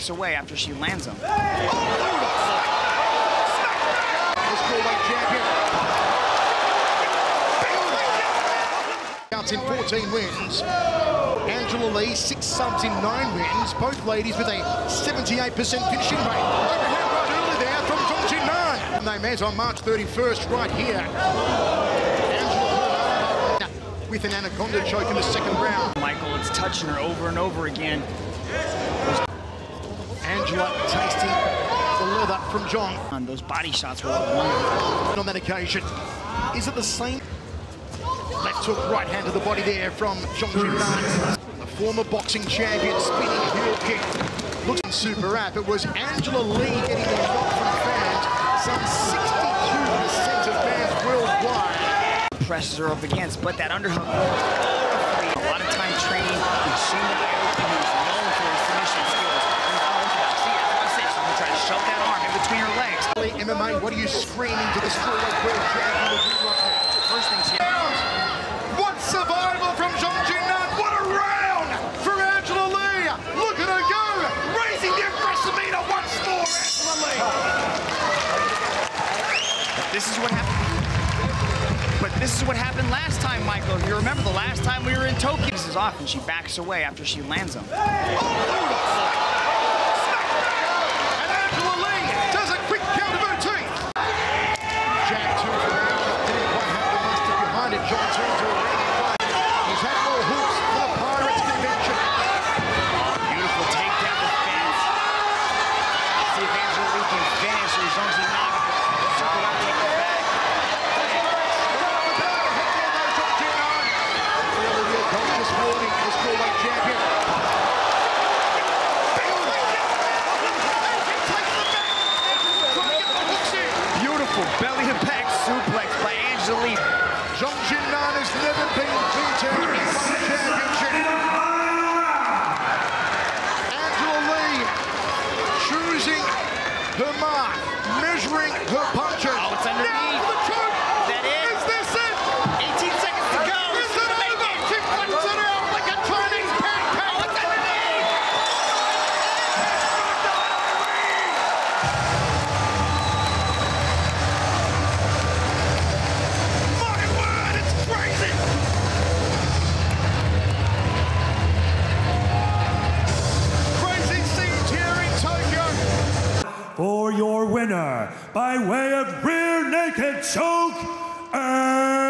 backs away after she lands him. In 14 wins, Angela Lee 6 subs in 9 wins, both ladies with a 78% finishing rate. Overhand right early there from Zhong Jinnan. And they met on March 31st right here. Angela with an anaconda choke in the second round. Michael, it's touching her over and over again. Angela tasting the leather from Zhong. And those body shots were wonderful. On that occasion, is it the same? Left hook, right hand to the body there from Zhong Jinnan. The former boxing champion spinning heel kick. Looking super apt. It was Angela Lee getting the shot from fans. Some 62% of fans worldwide. Presses her up against, but that underhook. A lot of time training. We've seen the way he's known for his submission skills. See, that's what I said. She's going to try to shove that arm in between her legs. MMA, what are you screaming to the strawweight world champion will do right now? First thing she What survival from Zhong Jinnan! What a round for Angela Lee! Look at her go! Raising the aggressive meter once more, Angela Lee! This is what happened. But this is what happened last time, Michael. If you remember the last time we were in Tokyo. This is off and she backs away after she lands him. And Angela Lee does a quick count of her teeth. Jab 2 for Angela. Didn't quite have the muster behind it. John turns to a ready fight. He's had more hooks for the Pirates convention. Beautiful takedown defense. See if Angela Lee can finish or Zhong Jinnan. Circle out, take it back. Just warning the strawweight champion. Beautiful belly to back suplex by Angela Lee. Zhong Jinnan has never been beaten in one championship. Angela Lee choosing her mark, measuring her punches. Oh, it's underneath. Now for the choke. Is that it? Is this it? 18 seconds to go. Is it over? She flips it out like a Chinese pancake. Oh, it's underneath. My word, it's crazy. Crazy scenes here in Tokyo. For your winner, by way of rear naked choke,